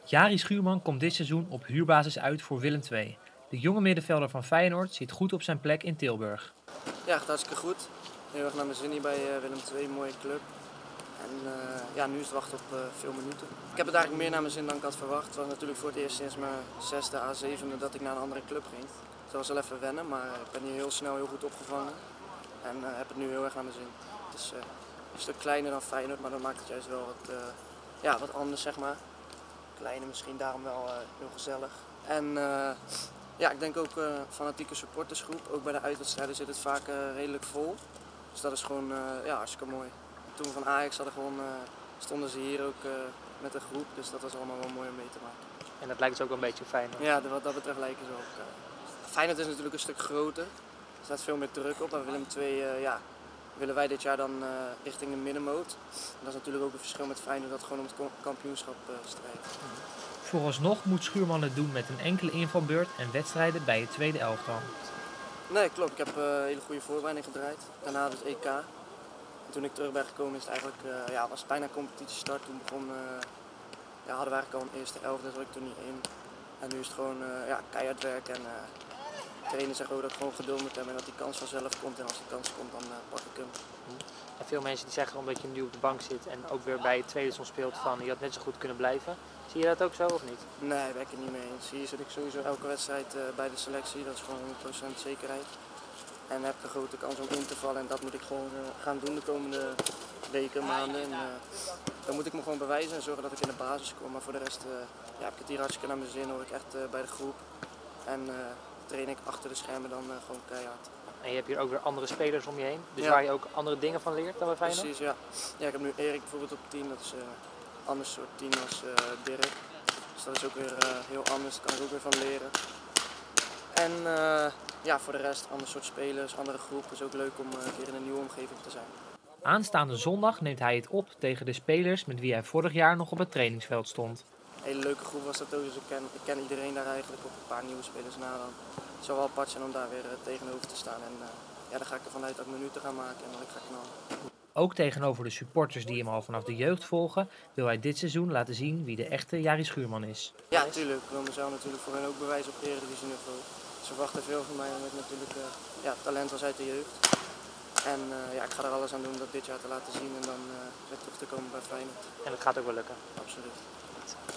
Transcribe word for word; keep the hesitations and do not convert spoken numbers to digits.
Jari Schuurman komt dit seizoen op huurbasis uit voor Willem twee. De jonge middenvelder van Feyenoord zit goed op zijn plek in Tilburg. Ja, gaat hartstikke goed. Heel erg naar mijn zin hier bij uh, Willem twee, een mooie club. En uh, ja, nu is het wachten op uh, veel minuten. Ik heb het eigenlijk meer naar mijn zin dan ik had verwacht. Het was natuurlijk voor het eerst sinds mijn zesde à zevende dat ik naar een andere club ging. Het was wel even wennen, maar ik ben hier heel snel heel goed opgevangen. En uh, heb het nu heel erg naar mijn zin. Het is uh, een stuk kleiner dan Feyenoord, maar dat maakt het juist wel wat, uh, ja, wat anders, zeg maar. Kleiner misschien, daarom wel uh, heel gezellig. En uh, ja, ik denk ook uh, fanatieke supportersgroep. Ook bij de uitwedstrijden zit het vaak uh, redelijk vol. Dus dat is gewoon uh, ja, hartstikke mooi. Toen we van Ajax hadden gewoon, uh, stonden ze hier ook uh, met een groep. Dus dat was allemaal wel mooi om mee te maken. En dat lijkt dus ook wel een beetje op Feyenoord. Ja, wat dat betreft lijken ze ook. Uh, Feyenoord is natuurlijk een stuk groter. Er staat veel meer druk op. En Willem twee uh, ja, willen wij dit jaar dan uh, richting een middenmoot. En dat is natuurlijk ook een verschil met Feyenoord dat gewoon om het kampioenschap uh, strijdt. Vooralsnog moet Schuurman het doen met een enkele invalbeurt en wedstrijden bij het tweede elftal. Nee, klopt. Ik heb uh, een hele goede voorbereiding gedraaid. Daarna het E K. En toen ik terug ben gekomen is het eigenlijk, uh, ja, was het bijna competitiestart. Toen begon, uh, ja, hadden we eigenlijk al een eerste elfde, daar zat ik toen niet in. En nu is het gewoon uh, ja, keihard werk en uh, de trainer zegt ook dat ik gewoon geduld moet hebben en dat die kans vanzelf komt. En als die kans komt, dan uh, pak ik hem. En veel mensen die zeggen omdat je nu op de bank zit en ook weer bij het tweede soms speelt van je had net zo goed kunnen blijven. Zie je dat ook zo of niet? Nee, daar ben ik het niet mee eens. Hier zit ik sowieso elke wedstrijd uh, bij de selectie, dat is gewoon honderd procent zekerheid. En heb een grote kans om in te vallen en dat moet ik gewoon uh, gaan doen de komende weken, maanden. En, uh, dan moet ik me gewoon bewijzen en zorgen dat ik in de basis kom. Maar voor de rest uh, ja, heb ik het hier hartstikke naar mijn zin, hoor ik echt uh, bij de groep. En uh, train ik achter de schermen dan uh, gewoon keihard. En je hebt hier ook weer andere spelers om je heen, dus ja. waar je ook andere dingen van leert dan bij Feyenoord? Precies, ja. Ja, ik heb nu Erik bijvoorbeeld op het team, dat is uh, een ander soort team als uh, Dirk. Dus dat is ook weer uh, heel anders, daar kan ik ook weer van leren. En uh, ja, voor de rest, ander soort spelers, andere groep. Het is ook leuk om uh, een keer in een nieuwe omgeving te zijn. Aanstaande zondag neemt hij het op tegen de spelers met wie hij vorig jaar nog op het trainingsveld stond. Een hele leuke groep was dat ook, dus ik ken, ik ken iedereen daar eigenlijk, op een paar nieuwe spelers na dan. Het zal wel apart zijn om daar weer uh, tegenover te staan. En uh, ja, dan ga ik ervan uit dat ik minuten ga maken en dan ik ga knallen. Ook tegenover de supporters die hem al vanaf de jeugd volgen, wil hij dit seizoen laten zien wie de echte Jari Schuurman is. Ja, natuurlijk. Ik wil mezelf natuurlijk voor hen ook bewijzen op Eredivisie niveau. Ze verwachten veel van mij omdat ik natuurlijk uh, ja, talent was uit de jeugd. En uh, ja, ik ga er alles aan doen om dat dit jaar te laten zien en dan uh, weer terug te komen bij Feyenoord. En dat gaat ook wel lukken? Absoluut.